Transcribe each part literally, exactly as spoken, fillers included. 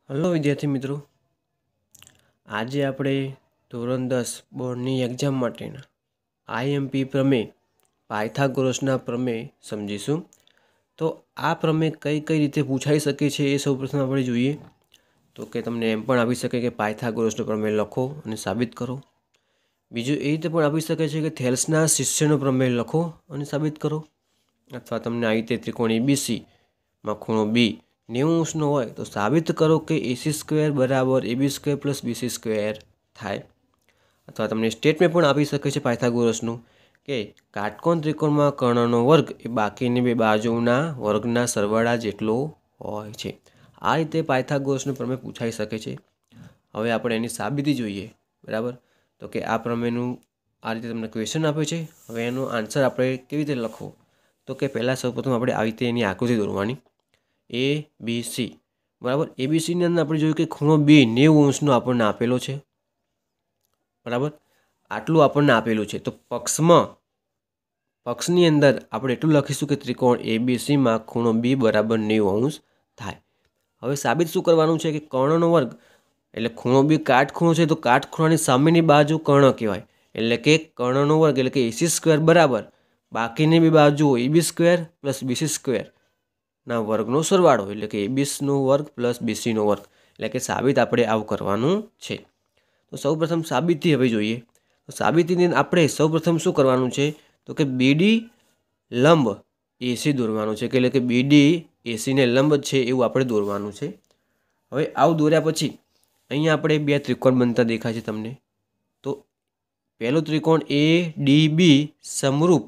Hello વિદ્યાર્થી મિત્રો, આજે આપણે ધોરણ દસ બોર્ડની એક્ઝામ માટેના આઈએમપી પ્રમેય પાયથાગોરસના પ્રમેય સમજીશું. તો આ પ્રમેય કઈ કઈ રીતે પૂછાઈ શકે છે એ સૌપ્રથમ આપણે જોઈએ. તો કે તમને એમ પણ આપી શકે કે પાયથાગોરસનો પ્રમેય લખો અને સાબિત કરો. બીજું એ રીતે પણ આપી શકે છે કે થેલ્સના શિષ્યનો પ્રમેય લખો અને સાબિત કરો. અથવા તમને આ રીતે ત્રિકોણ એબીસીમાં ખૂણો બી નેવું અંશનો હોય તો સાબિત કરો કે એસી સ્ક્વેર બરાબર AB square plus BC square થાય. અથવા તમને સ્ટેટમેન્ટ પણ આપી શકે છે પાયથાગોરસનું કે કાટકોણ ત્રિકોણમાં કર્ણનો વર્ગ એ બાકીની બે બાજુના વર્ગના સરવાળા જેટલો હોય છે. આ રીતે પાયથાગોરસનો પ્રમેય પૂછાઈ શકે છે. હવે આપણે એની સાબિતી જોઈએ. બરાબર, તો કે આ પ્રમેયનું આ રીતે તમને ક્વેશ્ચન આપે છે. હવે એનો આન્સર આપણે કેવી રીતે લખવો? તો કે પહેલાં સૌપ્રથમ આપણે આવી રીતે એની આકૃતિ દોરવાની. એ બી સી બરાબર. એબીસીની અંદર આપણે જોયું કે ખૂણો બી નેવું અંશનો આપણને આપેલો છે. બરાબર, આટલું આપણને આપેલું છે. તો પક્ષમાં પક્ષની અંદર આપણે એટલું લખીશું કે ત્રિકોણ એબીસીમાં ખૂણો બી બરાબર નેવું અંશ થાય. હવે સાબિત શું કરવાનું છે કે કર્ણનો વર્ગ એટલે ખૂણો બી કાટખૂણો છે, તો કાટખૂણાની સામેની બાજુ કર્ણ કહેવાય. એટલે કે કર્ણનો વર્ગ એટલે કે એસી સ્ક્વેર બરાબર બાકીની બી બાજુ AB square plus BC square ના વર્ગનો સરવાળો એટલે કે એબીસનો વર્ગ પ્લસ બીસીનો વર્ગ. એટલે કે સાબિત આપણે આવું કરવાનું છે. તો સૌપ્રથમ સાબિતી હવે જોઈએ. તો સાબિતીની આપણે સૌપ્રથમ શું કરવાનું છે તો કે બીડી લંબ એસી દોરવાનું છે. કે એટલે કે બીડી એસીને લંબ છે એવું આપણે દોરવાનું છે. હવે આવું દોર્યા પછી અહીંયા આપણે બે ત્રિકોણ બનતા દેખાય છે તમને. તો પહેલો ત્રિકોણ એ ડી બી સમરૂપ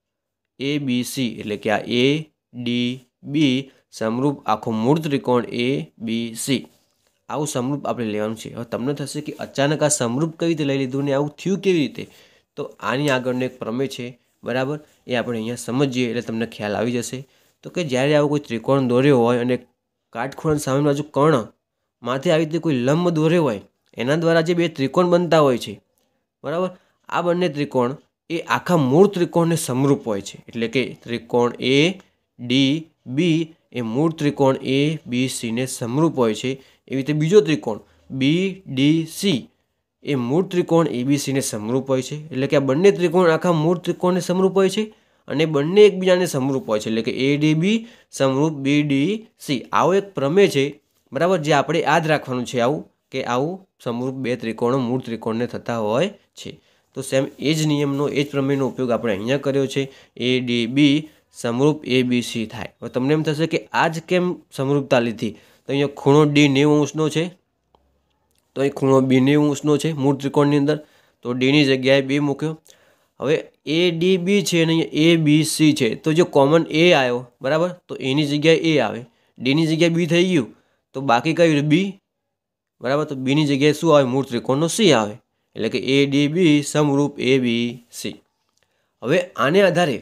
એ બી સી એટલે કે આ એ ડી બી સમરૂપ આખો મૂળ ત્રિકોણ એ બી સી આવું સમરૂપ આપણે લેવાનું છે. હવે તમને થશે કે અચાનક આ સમરૂપ કઈ રીતે લઈ લીધું ને આવું થયું કેવી રીતે? તો આની આગળનો એક પ્રમેય છે. બરાબર, એ આપણે અહીંયા સમજીએ એટલે તમને ખ્યાલ આવી જશે. તો કે જ્યારે આવો કોઈ ત્રિકોણ દોર્યો હોય અને કાટખૂણાની સામેની બાજુ કર્ણ માથે આવી રીતે કોઈ લંબ દોર્યો હોય એના દ્વારા જે બે ત્રિકોણ બનતા હોય છે. બરાબર, આ બંને ત્રિકોણ એ આખા મૂળ ત્રિકોણને સમરૂપ હોય છે. એટલે કે ત્રિકોણ એ ડી બી એ મૂળ ત્રિકોણ એ બી સીને સમરૂપ હોય છે. એવી રીતે બીજો ત્રિકોણ બી ડી સી એ મૂળ ત્રિકોણ એબીસીને સમરૂપ હોય છે. એટલે કે આ બંને ત્રિકોણ આખા મૂળ ત્રિકોણને સમરૂપ હોય છે અને બંને એકબીજાને સમરૂપ હોય છે. એટલે કે એ ડી બી સમરૂપ બી ડી સી આવો એક પ્રમેય છે. બરાબર, જે આપણે યાદ રાખવાનું છે આવું કે આવું સમરૂપ બે ત્રિકોણો મૂળ ત્રિકોણને થતા હોય છે. તો સેમ એ જ નિયમનો એ જ પ્રમેયનો ઉપયોગ આપણે અહીંયા કર્યો છે. એ ડી બી સમરૂપ એ બી સી થાય. હવે તમને એમ થશે કે આ જ કેમ સમરૂપતા લીધી? તો અહીંયા ખૂણો ડી નેવું અંશનો છે, તો અહીં ખૂણો બી નેવું અંશનો છે મૂળ ત્રિકોણની અંદર, તો ડીની જગ્યાએ બે મૂક્યો. હવે એ ડી બી છે અને અહીંયા એ બી સી છે, તો જો કોમન એ આવ્યો બરાબર તો એની જગ્યાએ એ આવે, ડીની જગ્યાએ બી થઈ ગયું તો બાકી કયું બી. બરાબર, તો બીની જગ્યાએ શું આવે? મૂળ ત્રિકોણનો સી આવે. એટલે કે A D B સમરૂપ A B C. હવે આને આધારે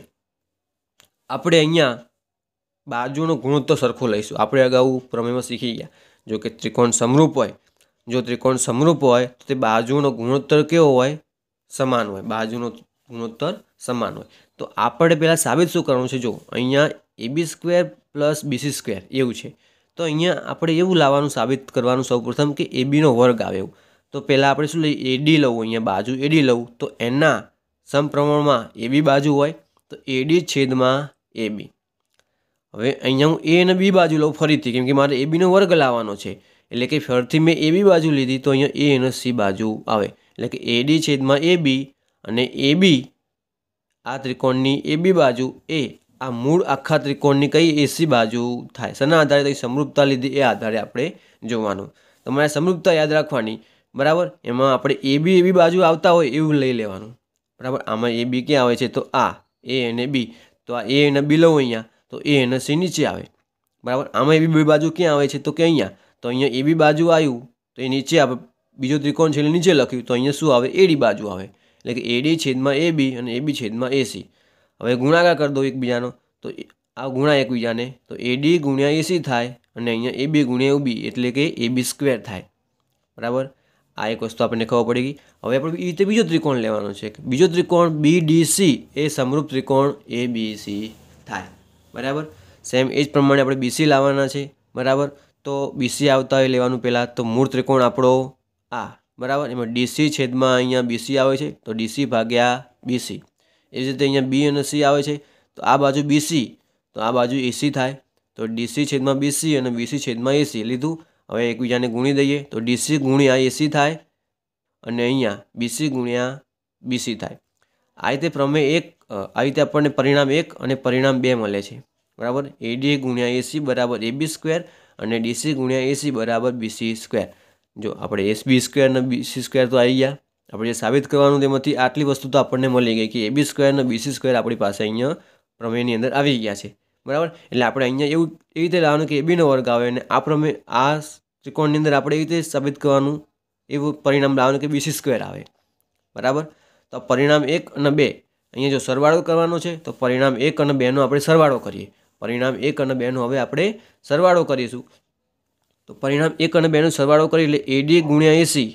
આપણે અહીંયા બાજુનો ગુણોત્તર સરખો લઈશું. આપણે અગાઉ પ્રમેયમાં શીખી ગયા જો કે ત્રિકોણ સમરૂપ હોય જો ત્રિકોણ સમરૂપ હોય તો તે બાજુનો ગુણોત્તર કેવો હોય? સમાન હોય. બાજુનો ગુણોત્તર સમાન હોય. તો આપણે પહેલાં સાબિત શું કરવાનું છે? જો અહીંયા AB square plus BC square એવું છે, તો અહીંયા આપણે એવું લાવવાનું સાબિત કરવાનું સૌપ્રથમ કે એબીનો વર્ગ આવે એવું. તો પહેલાં આપણે શું લઈએ? એડી લઉં, અહીંયા બાજુ એડી લઉં તો એના સમપ્રમાણમાં એબી બાજુ હોય તો એડી છેદમાં એબી. હવે અહીંયા હું એ અને બી બાજુ લઉં ફરીથી, કેમ કે મારે એબીનો વર્ગ લાવવાનો છે. એટલે કે ફરીથી મેં એબી બાજુ લીધી તો અહીંયા એ અને સી બાજુ આવે. એટલે કે એડી છેદમાં એબી અને એબી આ ત્રિકોણની એબી બાજુ એ આ મૂળ આખા ત્રિકોણની કઈ એસી બાજુ થાય. શેના આધારે? તો સમરૂપતા લીધી એ આધારે આપણે જોવાનું. તમારે સમરૂપતા યાદ રાખવાની. બરાબર, એમાં આપણે એબી એબી બાજુ આવતા હોય એવું લઈ લેવાનું. બરાબર, આમાં એબી ક્યાં આવે છે? તો આ એ અને બી, તો આ એ અને બી લઉં અહીંયા તો એ અને સી નીચે આવે. બરાબર, આમાં એબી બે બાજુ ક્યાં આવે છે? તો કે અહીંયા. તો અહીંયા એબી બાજુ આવ્યું તો એ નીચે આવે. બીજો ત્રિકોણ છે એટલે નીચે લખ્યું તો અહીંયા શું આવે? એડી બાજુ આવે. એટલે કે એડી છેદમાં એબી અને એબી છેદમાં એસી. હવે ગુણાકાર કરી દો એકબીજાનો તો આ ગુણા એકબીજાને તો એડી ગુણ્યા એસી થાય અને અહીંયા એબી ગુણ્યા એબી એટલે કે એબી સ્ક્વેર થાય. બરાબર, આ એક વસ્તુ આપણને ખબર પડી ગઈ. હવે આપણે એ રીતે બીજો ત્રિકોણ લેવાનો છે. બીજો ત્રિકોણ બી ડી સી એ સમરૂપ ત્રિકોણ એ બી સી થાય. બરાબર, સેમ એ જ પ્રમાણે આપણે બીસી લાવવાના છે. બરાબર, તો બીસી આવતા હોય લેવાનું પહેલાં. તો મૂળ ત્રિકોણ આપણો આ બરાબર, એમાં ડીસી છેદમાં અહીંયા બીસી આવે છે તો ડીસી ભાગ્યા બીસી. એવી રીતે અહીંયા બી અને સી આવે છે તો આ બાજુ બીસી તો આ બાજુ એસી થાય. તો ડીસી છેદમાં બીસી અને બીસી છેદમાં એસી લીધું. હવે એકબીજાને ગુણી દઈએ તો ડીસી ગુણ્યા એસી થાય અને અહીંયા બીસી ગુણ્યા બીસી થાય. આ રીતે પ્રમેય એક આ રીતે આપણને પરિણામ એક અને પરિણામ બે મળે છે બરાબર. એડી ગુણ્યા એસી બરાબર એ બી સ્ક્વેર અને ડીસી ગુણ્યા એસી બરાબર બીસી સ્ક્વેર. જો આપણે એસ બી સ્ક્વેર અને બીસી સ્ક્વેર તો આવી ગયા. આપણે જે સાબિત કરવાનું તેમાંથી આટલી વસ્તુ તો આપણને મળી ગઈ કે એ બી સ્ક્વેર અને બીસી સ્ક્વેર આપણી પાસે અહીંયા પ્રમેયની અંદર આવી ગયા છે બરાબર. એટલે આપણે અહીંયા એવું એવી રીતે લાવવાનું કે એ બીનો વર્ગ આવે અને આ પ્રમેય આ ત્રિકોણની અંદર આપણે એવી રીતે સાબિત કરવાનું એવું પરિણામ લાવવાનું કે બીસી સ્ક્વેર આવે બરાબર. તો પરિણામ એક અને બે અહીંયા જો સરવાળો કરવાનો છે તો પરિણામ એક અને બેનો આપણે સરવાળો કરીએ. પરિણામ એક અને બેનો હવે આપણે સરવાળો કરીશું. તો પરિણામ એક અને બેનો સરવાળો કરી એટલે એડી ગુણ્યા એસી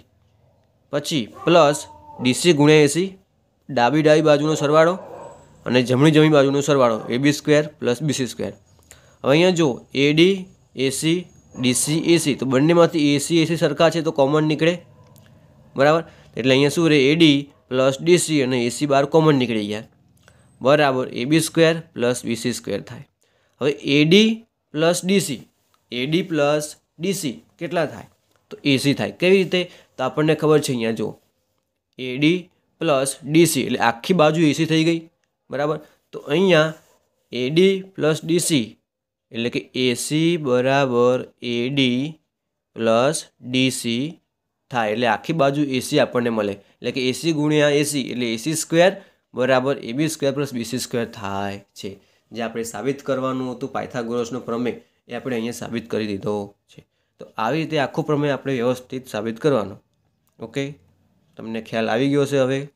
પછી પ્લસ ડીસી ગુણ્યા એસી, ડાબી ડાબી બાજુનો સરવાળો અને જમણી જમણી બાજુનો સરવાળો A B square plus BC square. હવે અહીંયા જો એડી એસી ડીસી એસી તો બંનેમાંથી એસી એસી સરખા છે તો કોમન નીકળે બરાબર. એટલે અહીંયા શું રહે એડી પ્લસ ડીસી અને એસી બાર કોમન નીકળી ગયા બરાબર. A B square plus BC square થાય. હવે AD plus DC AD plus DC કેટલા થાય તો એસી થાય. કેવી રીતે તો આપણને ખબર છે અહીંયા જો એડી પ્લસ ડીસી એટલે આખી બાજુ એસી થઈ ગઈ બરાબર. તો અહીંયા એડી પ્લસ ડીસી એટલે કે એસી બરાબર એડી પ્લસ ડીસી થાય એટલે આખી બાજુ એસી આપણને મળે. એટલે કે એસી ગુણ્યા એસી એટલે એસી સ્ક્વેર બરાબર A B square plus BC square થાય છે. જે આપણે સાબિત કરવાનું હતું પાયથાગોરસનો પ્રમેય એ આપણે અહીંયા સાબિત કરી દીધો છે. તો આવી રીતે આખો પ્રમેય આપણે વ્યવસ્થિત સાબિત કરવાનો. ઓકે, તમને ખ્યાલ આવી ગયો છે હવે.